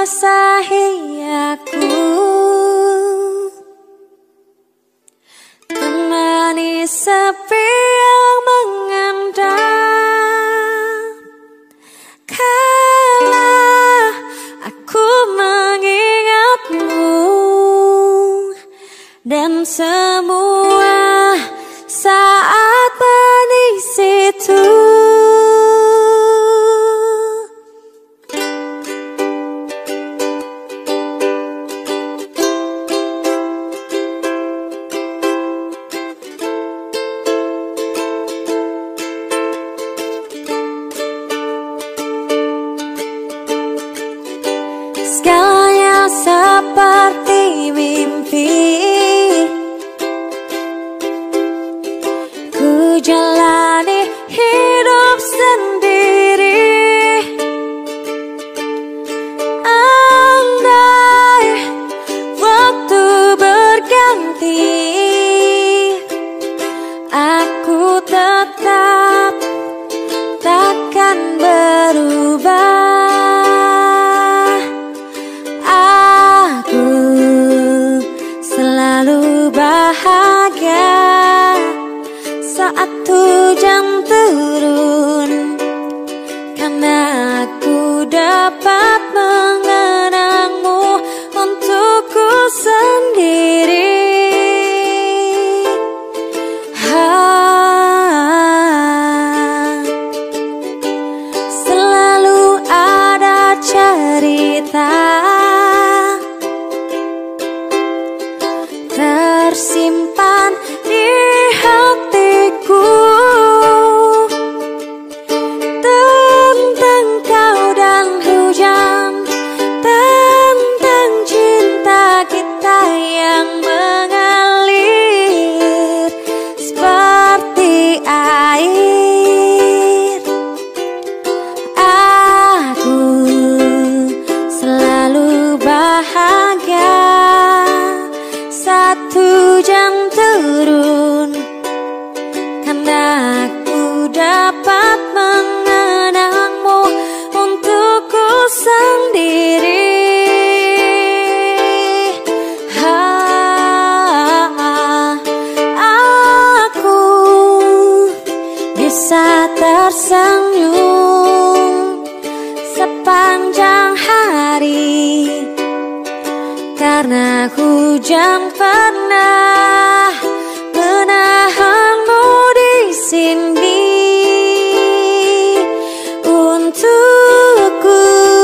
basahi aku, temani sepi yang mengendam. Kala aku mengingatmu dan semua saat manis itu. Segalanya seperti mimpi, ku jalani hidup sendiri. Andai waktu berganti, aku tetap takkan berubah. Selalu bahagia saat hujan turun, karena aku dapat mengenangmu untukku sendiri. Selalu ada cerita tersimpan di hatiku tentang kau dan hujan, tentang cinta kita yang mengalir seperti air. Aku selalu bahagia saat hujan turun, karena aku dapat mengenangmu untukku sendiri. Aku bisa tersenyum sepanjang hari, karena hujan pernah menahanmu di sini untukku.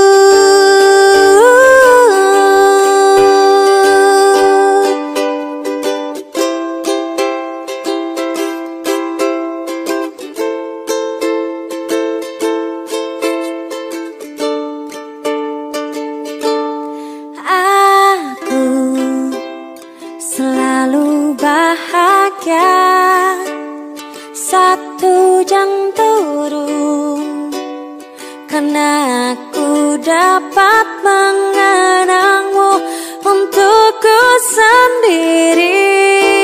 Selalu bahagia saat hujan turun, karena aku dapat mengenangmu untukku sendiri.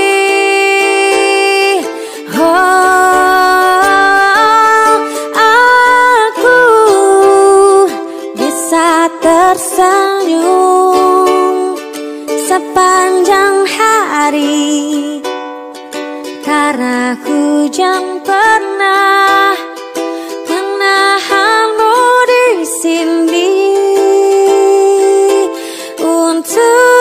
Aku bisa tersenyum sepanjang hari, karena hujan pernah menahanmu di sini untuk